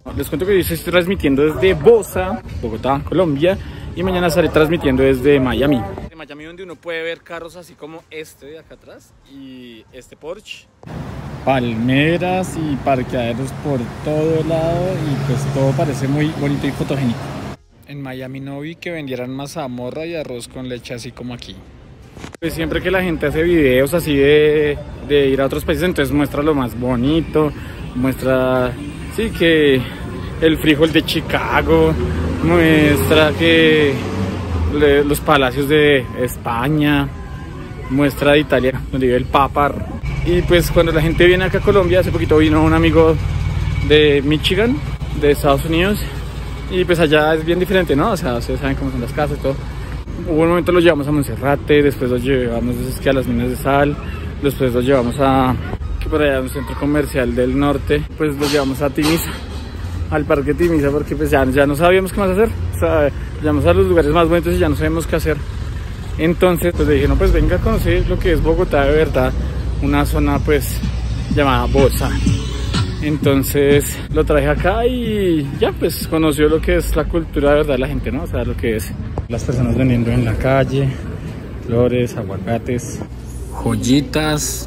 Les cuento que yo estoy transmitiendo desde Bosa, Bogotá, Colombia, y mañana estaré transmitiendo desde Miami. De Miami, donde uno puede ver carros así como este de acá atrás y este Porsche. Palmeras y parqueaderos por todo lado y pues todo parece muy bonito y fotogénico. En Miami no vi que vendieran mazamorra y arroz con leche así como aquí. Pues siempre que la gente hace videos así de ir a otros países, entonces muestra lo más bonito, muestra, sí, que el frijol de Chicago, muestra que los palacios de España, muestra de Italia, donde vive el Papa. Y pues cuando la gente viene acá a Colombia, hace poquito vino un amigo de Michigan, de Estados Unidos, y pues allá es bien diferente, ¿no? O sea, ustedes saben cómo son las casas y todo. Hubo un momento los llevamos a Monserrate, después los llevamos a las minas de sal, después los llevamos a, que por allá un centro comercial del norte, pues los llevamos a Timisa, al parque Timisa, porque pues ya no sabíamos qué más hacer. O sea, llegamos a los lugares más bonitos y ya no sabemos qué hacer. Entonces pues le dije, no, pues venga a conocer lo que es Bogotá de verdad, una zona pues llamada Bosa. Entonces lo traje acá y ya pues conoció lo que es la cultura de verdad de la gente, ¿no? O sea, lo que es las personas vendiendo en la calle, flores, aguacates, joyitas.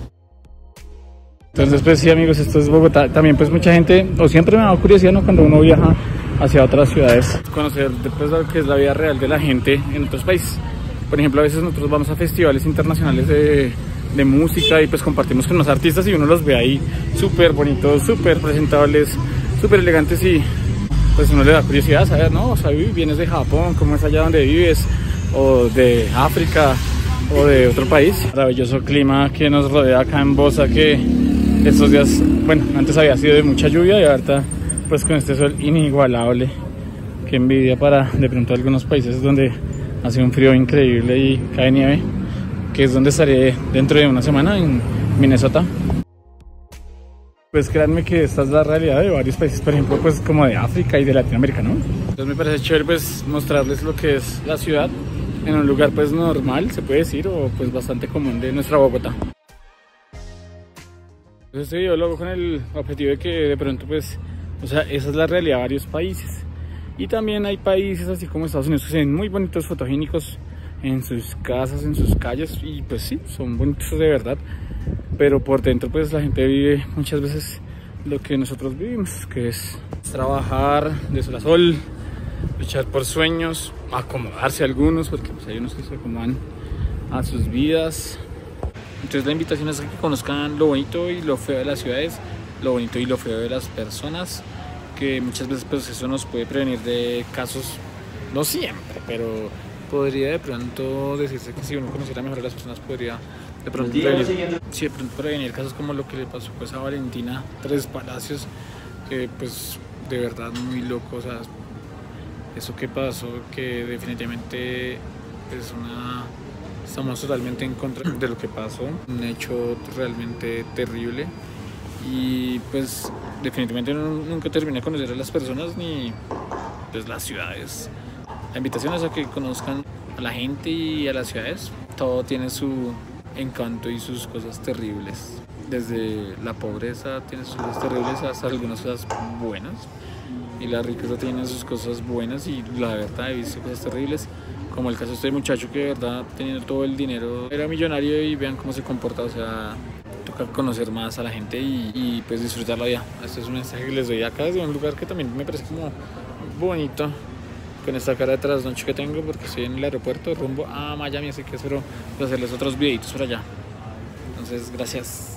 Entonces pues sí, amigos, esto es Bogotá. También pues mucha gente, o siempre me da curiosidad, ¿no?, cuando uno viaja hacia otras ciudades, conocer después lo que es la vida real de la gente en otros países. Por ejemplo, a veces nosotros vamos a festivales internacionales de música y pues compartimos con los artistas y uno los ve ahí súper bonitos, súper presentables, súper elegantes y pues uno le da curiosidad saber, ¿no? O sea, vienes de Japón, ¿cómo es allá donde vives? O de África o de otro país. Maravilloso clima que nos rodea acá en Bosa, que estos días, bueno, antes había sido de mucha lluvia y ahorita pues con este sol inigualable. Qué envidia para de pronto algunos países donde hace un frío increíble y cae nieve, que es donde estaré dentro de una semana, en Minnesota. Pues créanme que esta es la realidad de varios países, por ejemplo, pues como de África y de Latinoamérica, ¿no? Entonces me parece chévere pues mostrarles lo que es la ciudad en un lugar pues normal, se puede decir, o pues bastante común de nuestra Bogotá. Entonces este video lo hago con el objetivo de que de pronto pues, o sea, esa es la realidad de varios países. Y también hay países así como Estados Unidos que se ven muy bonitos, fotogénicos, en sus casas, en sus calles, y pues sí, son bonitos de verdad, pero por dentro pues la gente vive muchas veces lo que nosotros vivimos, que es trabajar de sol a sol, luchar por sueños, acomodarse a algunos, porque pues hay unos que se acomodan a sus vidas. Entonces la invitación es a que conozcan lo bonito y lo feo de las ciudades, lo bonito y lo feo de las personas, que muchas veces pues eso nos puede prevenir de casos, no siempre, pero podría de pronto decirse que si uno conociera mejor a las personas podría de pronto prevenir casos como lo que le pasó pues a Valentina Tres Palacios, que pues de verdad muy loco. O sea, eso que pasó, que definitivamente estamos totalmente en contra de lo que pasó, un hecho realmente terrible, y pues definitivamente nunca terminé de conocer a las personas ni pues las ciudades. La invitación es a que conozcan a la gente y a las ciudades. Todo tiene su encanto y sus cosas terribles. Desde la pobreza tiene sus cosas terribles hasta algunas cosas buenas. Y la riqueza tiene sus cosas buenas y la verdad he visto cosas terribles. Como el caso de este muchacho que de verdad teniendo todo el dinero era millonario y vean cómo se comporta. O sea, toca conocer más a la gente y pues disfrutar la vida. Este es un mensaje que les doy acá desde un lugar que también me parece como bonito, con esta cara de trasnoche que tengo porque estoy en el aeropuerto rumbo a Miami, así que espero hacerles otros videitos por allá. Entonces gracias,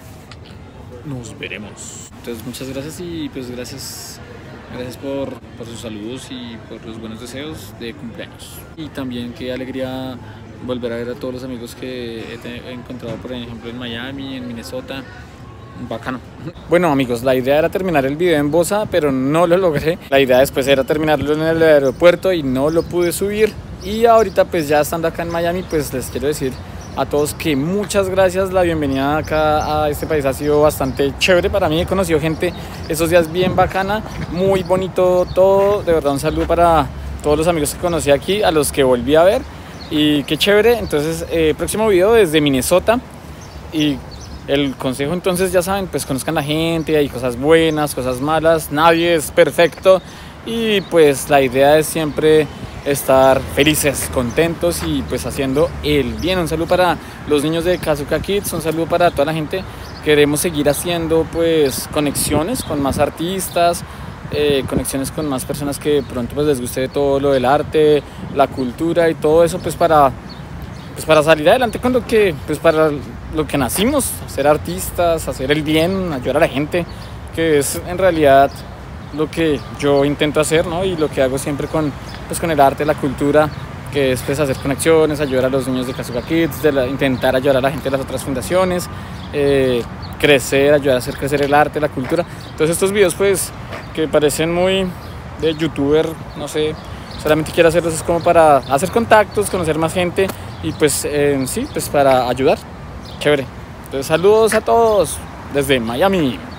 nos veremos. Entonces muchas gracias y pues gracias por sus saludos y por los buenos deseos de cumpleaños. Y también qué alegría volver a ver a todos los amigos que he encontrado, por ejemplo, en Miami, en Minnesota. Bacano. Bueno, amigos, la idea era terminar el video en Bosa, pero no lo logré. La idea después era terminarlo en el aeropuerto y no lo pude subir. Y ahorita pues ya estando acá en Miami, pues les quiero decir a todos que muchas gracias. La bienvenida acá a este país ha sido bastante chévere para mí. He conocido gente esos días bien bacana, muy bonito todo. De verdad, un saludo para todos los amigos que conocí aquí, a los que volví a ver. Y qué chévere. Entonces, próximo video desde Minnesota. Y el consejo entonces ya saben, pues conozcan la gente, hay cosas buenas, cosas malas, nadie es perfecto y pues la idea es siempre estar felices, contentos y pues haciendo el bien. Un saludo para los niños de Kazuka Kids, un saludo para toda la gente. Queremos seguir haciendo pues conexiones con más artistas, conexiones con más personas que pronto pues les guste todo lo del arte, la cultura y todo eso pues para salir adelante con lo que, pues para lo que nacimos, ser artistas, hacer el bien, ayudar a la gente, que es en realidad lo que yo intento hacer, ¿no? Y lo que hago siempre con el arte, la cultura, que es pues hacer conexiones, ayudar a los niños de Kazuka Kids, intentar ayudar a la gente de las otras fundaciones, crecer, ayudar a hacer crecer el arte, la cultura. Entonces estos videos pues que parecen muy de youtuber, no sé, solamente quiero hacerlos es como para hacer contactos, conocer más gente y pues sí, pues para ayudar. Chévere. Entonces saludos a todos desde Miami.